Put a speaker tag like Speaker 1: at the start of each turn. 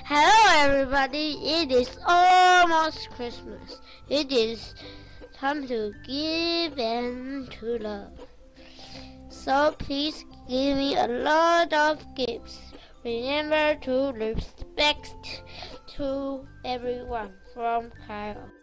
Speaker 1: Hello everybody, it is almost Christmas. It is time to give and to love. So please give me a lot of gifts. Remember to respect to everyone from Kyle.